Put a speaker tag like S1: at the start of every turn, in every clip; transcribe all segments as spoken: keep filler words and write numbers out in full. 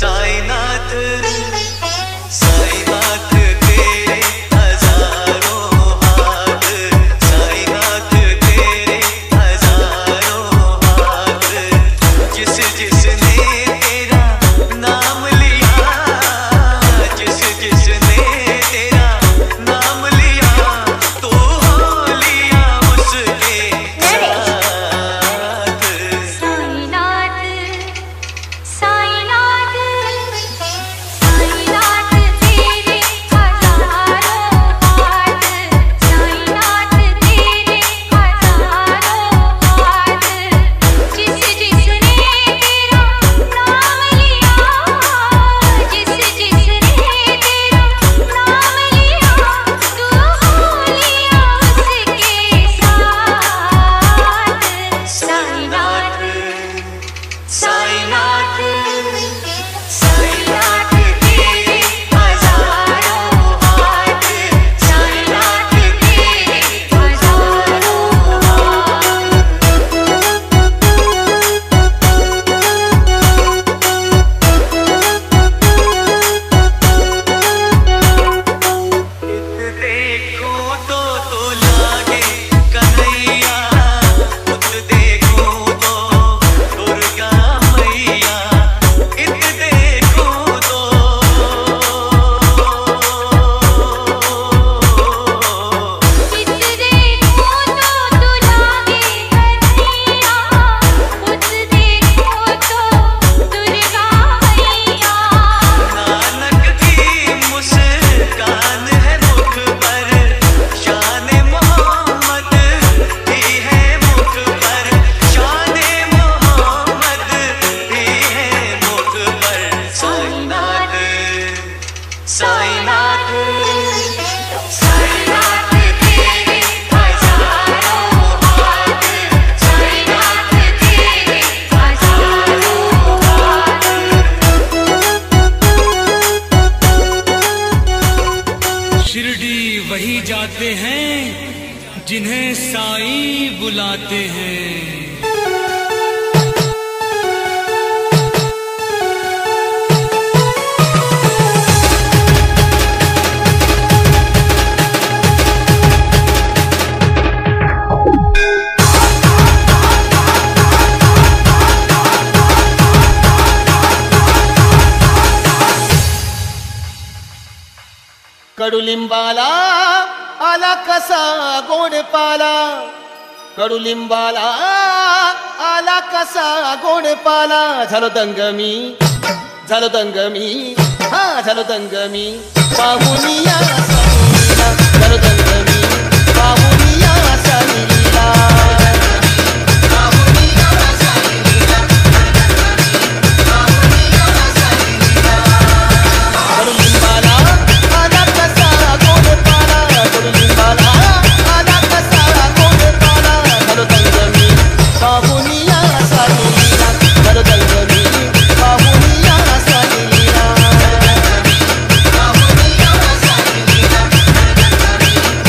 S1: साईनाथ साईनाथ तेरे हजारों हाथ, साईनाथ तेरे हजारों हाथ, जिस जिसने तेरा नाम लिया, जिस जिसने तेरा नाम लिया, तो हो लिया उसके साथ।
S2: साईनाथ साईनाथ साईनाथ तेरे हजारों हाथ, साईनाथ तेरे हजारों हाथ, जिस जिसने तेरा नाम लिया, जिस जिसने तेरा नाम लिया, तू हो लिया उसके साथ। साईनाथ साईनाथ साईनाथ तेरे हजारों हाथ, साईनाथ तेरे हजारों
S1: इत देखो तो तो लागे कन्हैया, उत देखो तो दुर्गा मैया, इत देखो तो
S2: इत देखो तो तू लागे कन्हैया, उत देखो तो दुर्गा मैया।
S1: नानक की मुस्कान है मुख पर, शान मोहम्मद भी है मुख पर, शान मोहम्मद भी है मुख पर। साईनाथ साईनाथ साईनाथ तेरे हजारों हाथ, साईनाथ तेरे हजारों हाथ।
S3: शिरडी वही जाते हैं जिन्हें साईं बुलाते हैं।
S4: कडुलिंबाला आला कसा गोड पाला, कडुलिंबाला आला कसा गोड पाला, झालो दंगमी झालो दंगमी हा झालो दंगमी, पाहुनिया साईलीला, झालो दंगमी पाहुनिया साईलीला, पाहुनिया साईलीला, पाहुनिया साईलीला, कडुलिंबाला आला कसा गोड पाला, कडुलिंबाला आला कसा गोड पाला, झालो दंगमी पाहुनिया साईलीला, झालो दंगमी पाहुनिया साईलीला, पाहुनिया साईलीला,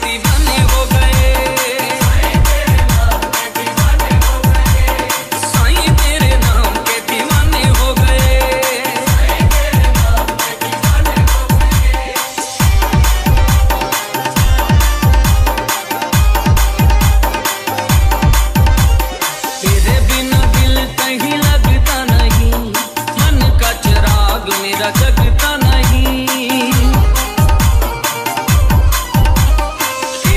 S3: दीवाने हो गए, साईं तेरे नाम के दीवाने हो गए। तेरे बिना दिल कहीं लगता नहीं, मन का चिराग मेरा जगता नहीं।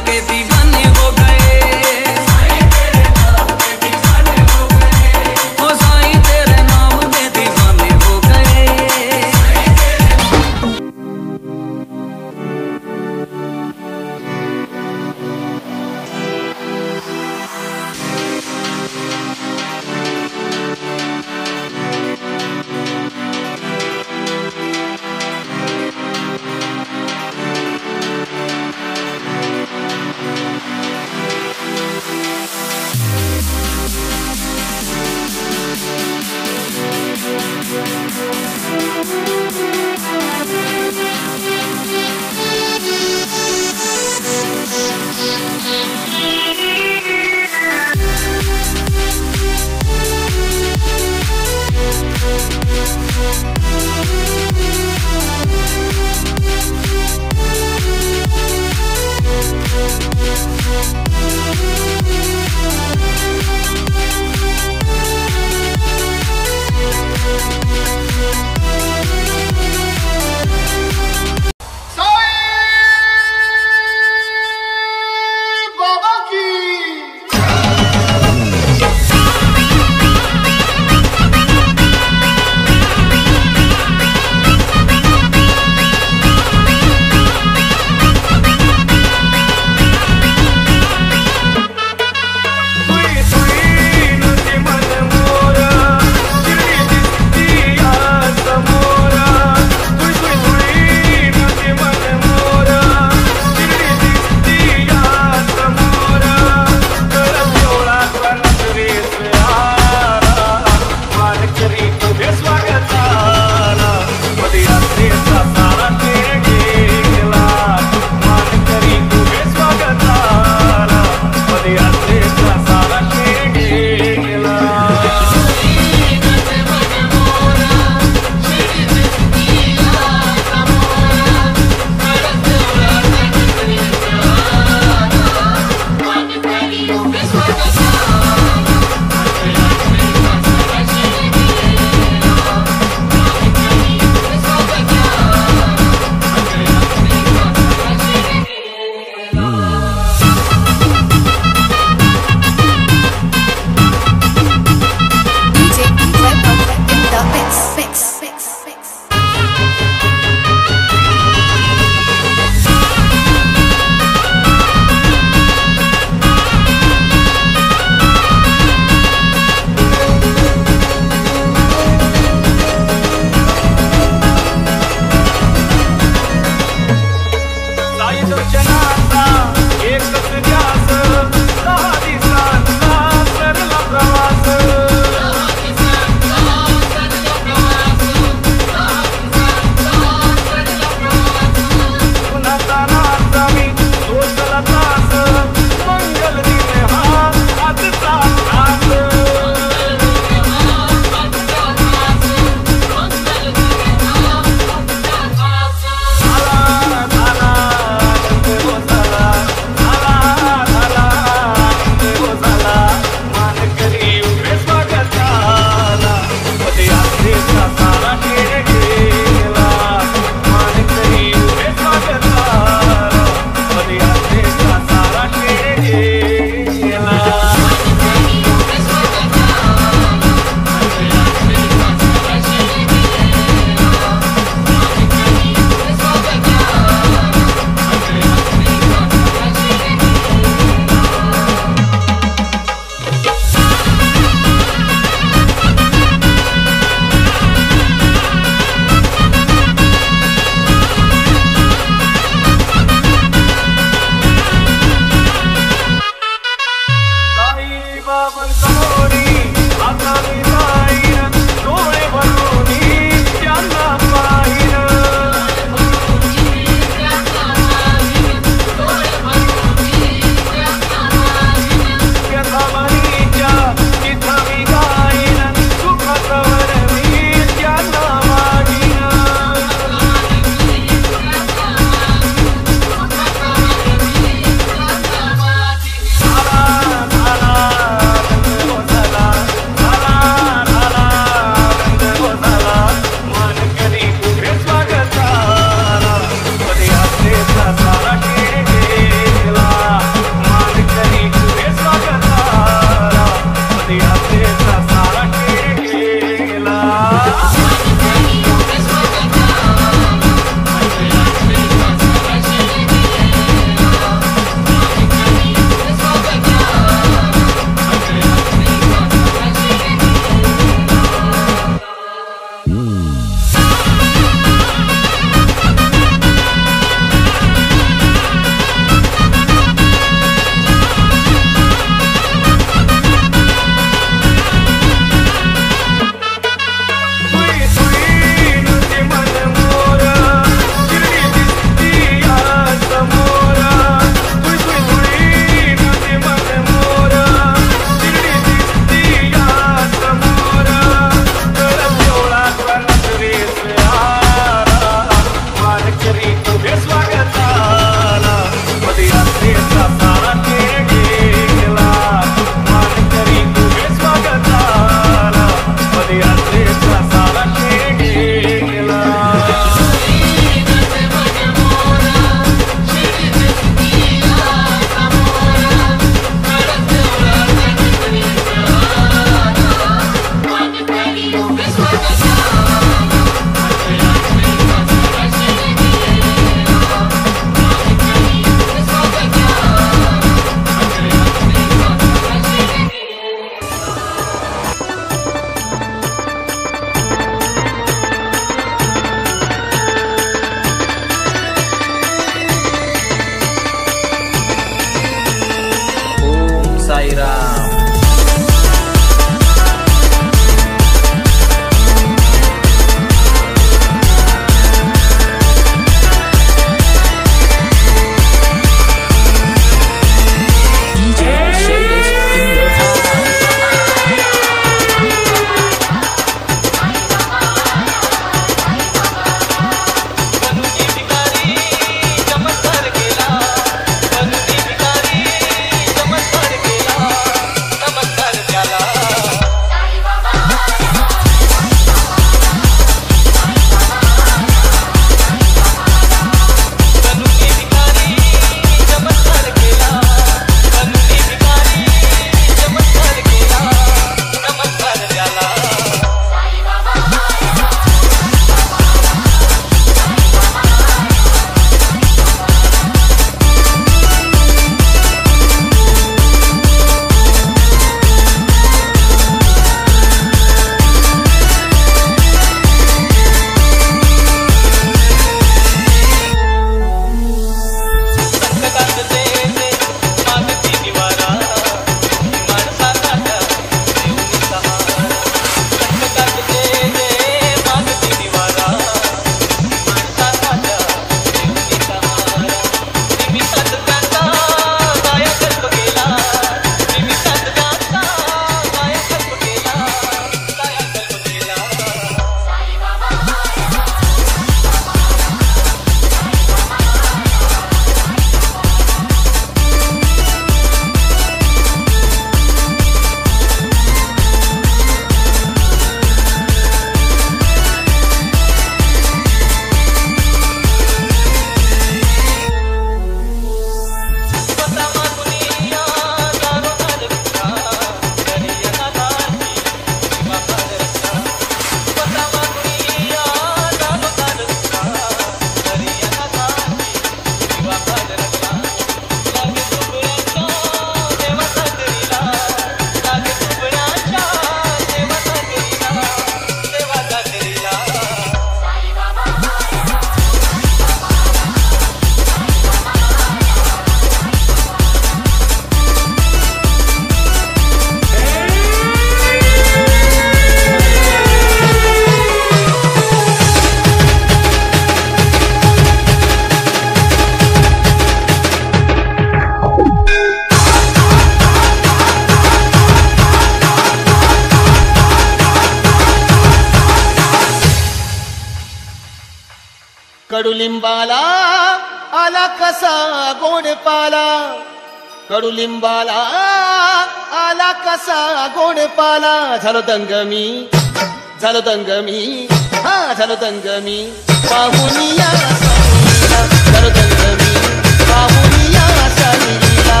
S4: कडुलिंबाला आला कसा गोड पाला, कडुलिंबाला आला कसा गोड पाला. झालो दंगमी, झालो दंगमी, हा झालो दंगमी पाहुनिया साईला, झालो दंगमी पाहुनिया साईला.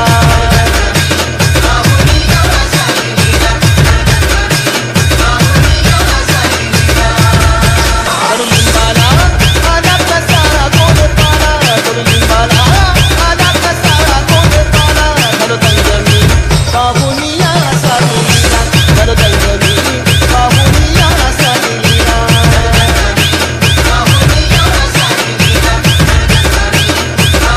S4: कडुलिंबाला आला कसा गोड पाला, कडुलिंबाला आला कसा गोड पाला. झालो दंगमी पाहुनिया साईला, झालो दंगमी पाहुनिया साईला.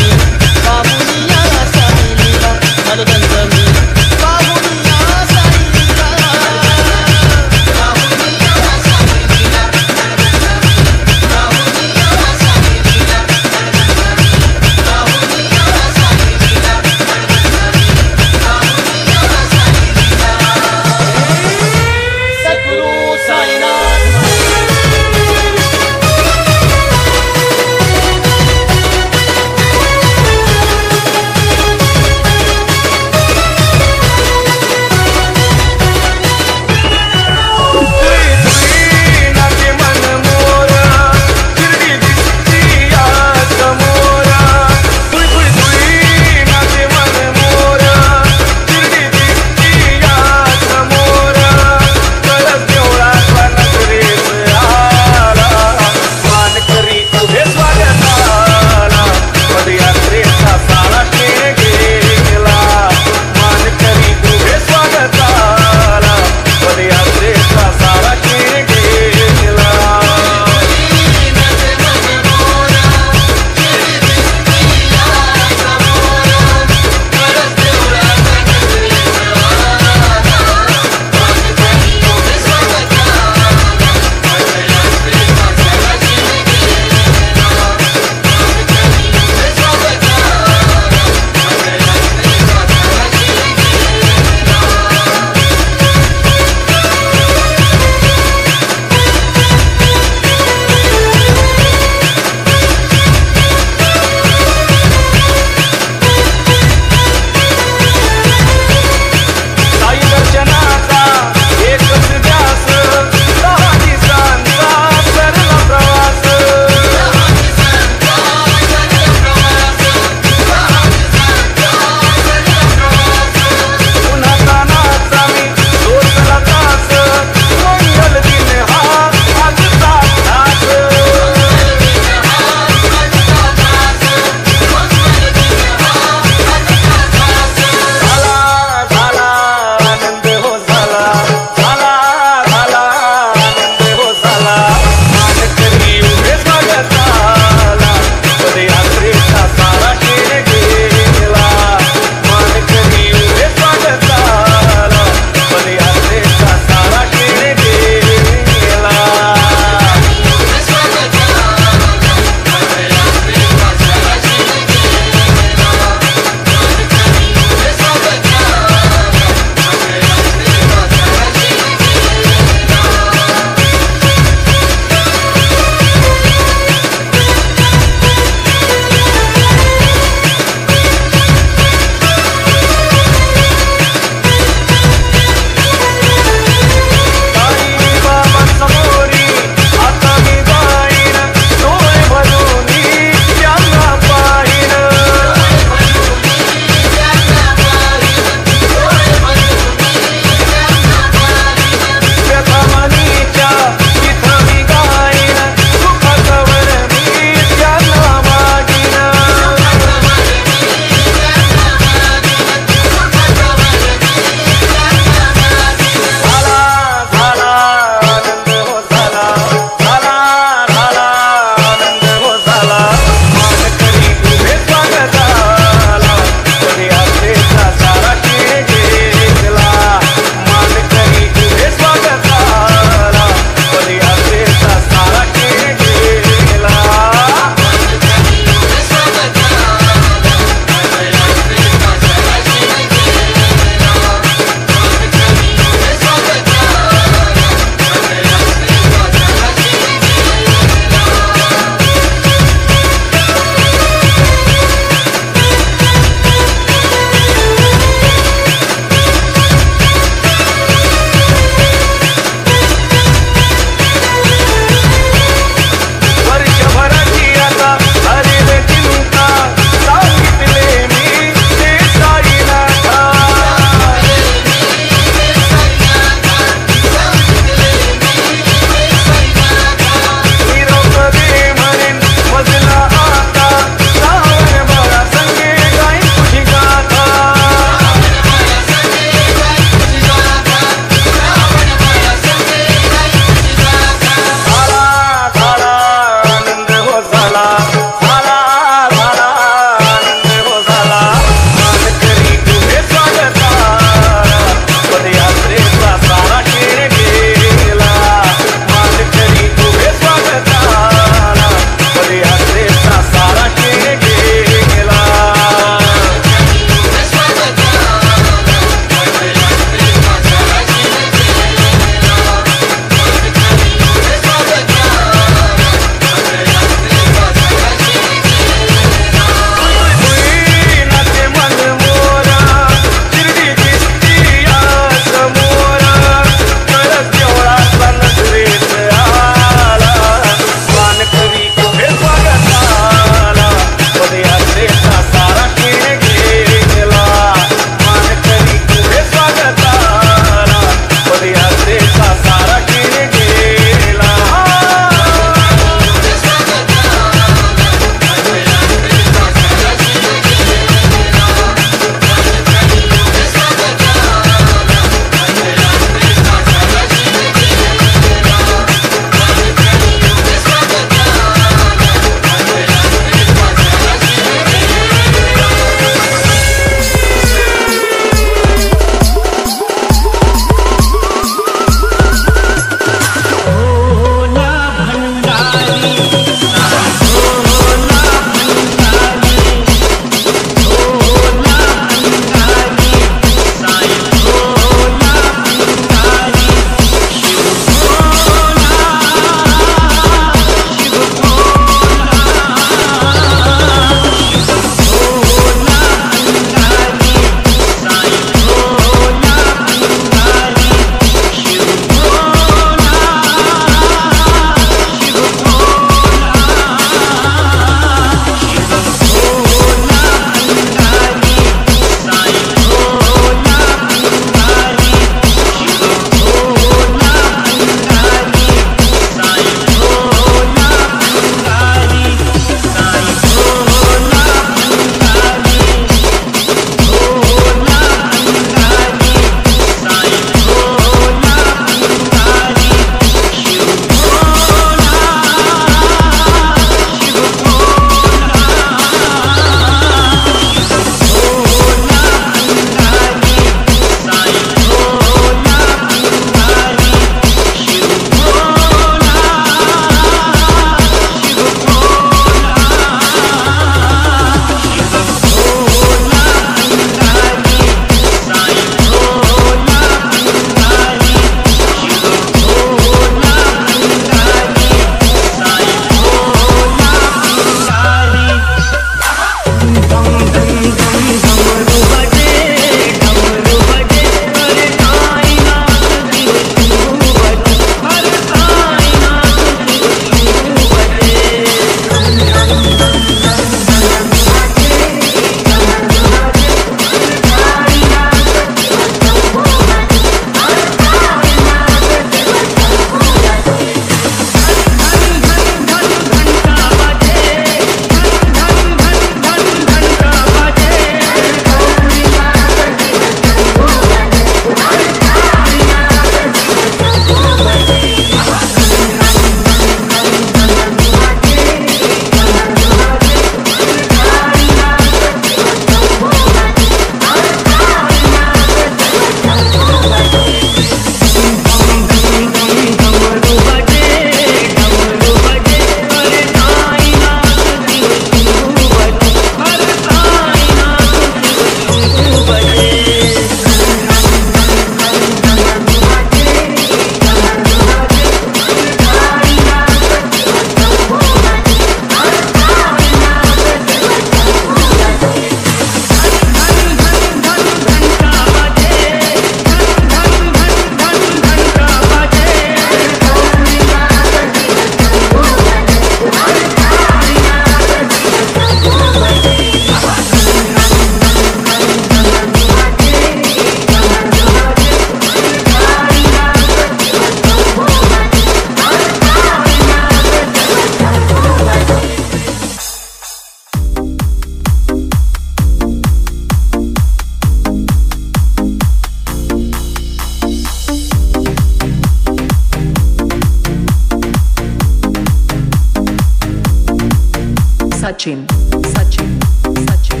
S5: Sachin, Sachin, Sachin.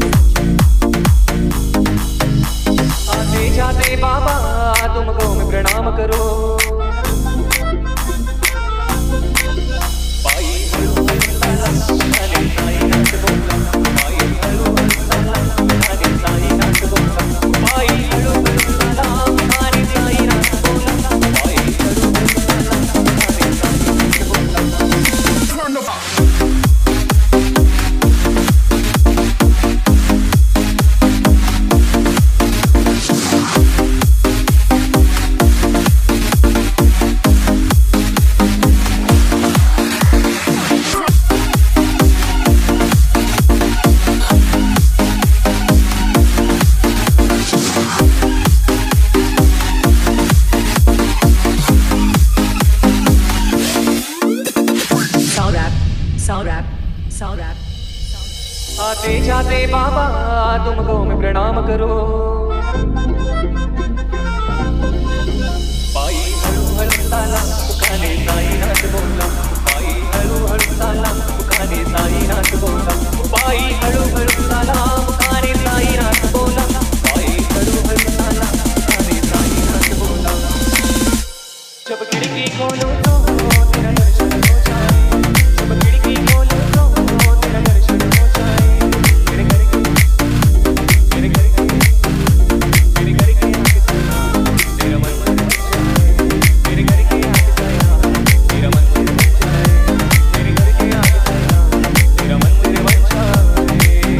S3: आते जाते बाबा तुमको मैं प्रणाम करो पाई हलू हलू साला साई नाच बोला पाई हलू हलू साला साई नाच बोला पाई हलू हलू साला साई नाच बोला पाई हलू हलू साला साई नाच बोला आते जाते बाबा तुमको मैं प्रणाम करो पाई हलू हलू साला पुकारे साई नाच बोला पाई हलू हलू साला पुकारे साई नाच बोला पाई हलू हलू साला पुकारे साई नाच बोला पाई हलू हलू साला पुकारे साई नाच बोला जब खिड़की खोलो तो तेरा दर्शन हो जाए जब खिड़की खोलो तो तेरा दर्शन हो जाए मेरे घर के मेरे घर के मेरे घर के आगे साया तेरा मन बन जाए मेरे घर के आगे साया तेरा मंदिर बन जाए मेरे घर के आगे साया तेरा मंदिर बन जाए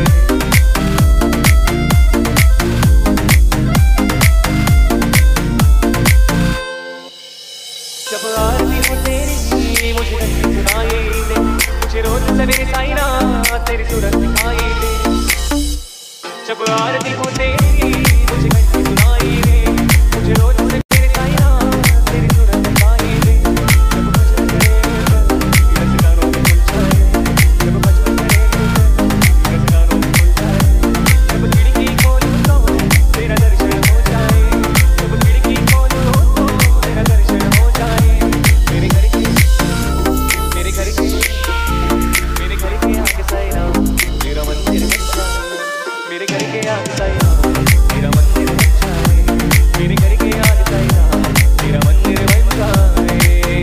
S3: जब आरती हो तेरी मुझे घंटी सुनाई दे मुझे रोज सवेरे साई ना तेरी सूरत दिखाई दे जब आरती हो तेरी मुझे घंटी सुनाई दे मुझे रोज सवेरे साई ना तेरी सूरत दिखाई दे जब भजन करे तीरथ गानों में खुल जाए जब भजन करे तीरथ गानों में खुल जाए जब खिड़की खोलो तो तेरा दर्शन हो जाए जब खिड़की खोलो तो तेरा दर्शन हो जाए मेरे घर के मेरे घर के मेरे घर के आगे साईं तेरा मंदिर बन जाए मेरे घर के आगे साईं तेरा मंदिर बन जाए मेरे घर के आगे साईं तेरा मंदिर बन जाए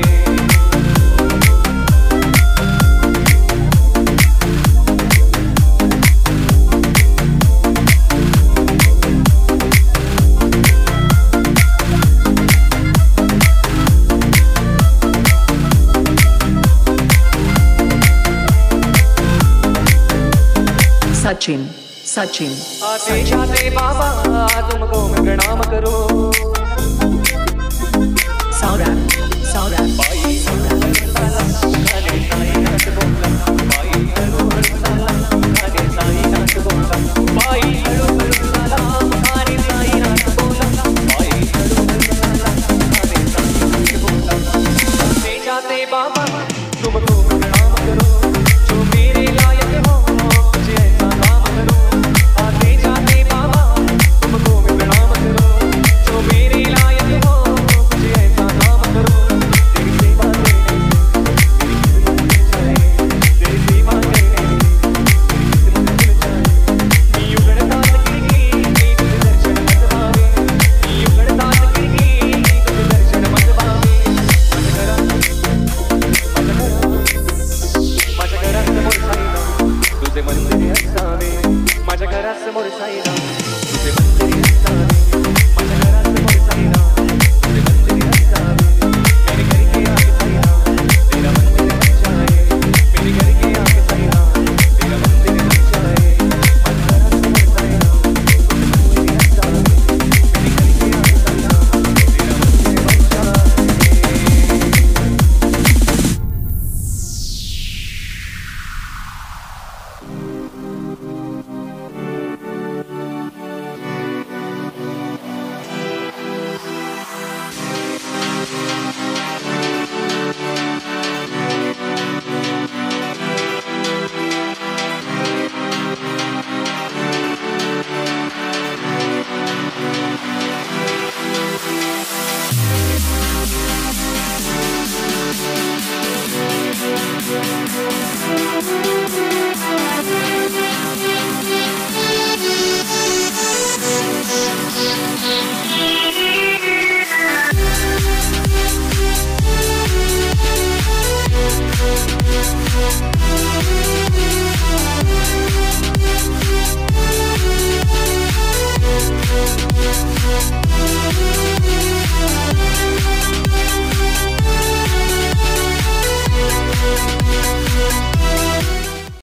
S5: Sachin, Sachin.
S3: आते जाते बाबा तुमको मैं प्रणाम करो
S5: Saurabh, Saurabh.
S3: पाई हलू हलू साला पुकारे साई नाच बोला पाई हलू हलू साला पुकारे साई नाच बोला पाई हलू हलू साला पुकारे साई नाच बोला पाई हलू हलू साला पुकारे साई नाच बोला आते जाते बाबा तुमको मैं प्रणाम करो जो मेरे लायक हो मुझे ऐसा काम करो आते जाते बाबा तुमको मैं प्रणाम करो जो मेरे लायक हो मुझे ऐसा काम करो तेरी सेवा करने तेरी सेवा करने तेरी किस्मत खुल जाए यूं गणदात गिरगी तुझे दर्शन मत पावे यूं गणदात गिरगी तुझे दर्शन मत पावे माझ्या घरात माझ्या घरात समोर साईना तुझे मंदिर असावे माझ्या घरात समोर साईना तुझे मंदिर असावे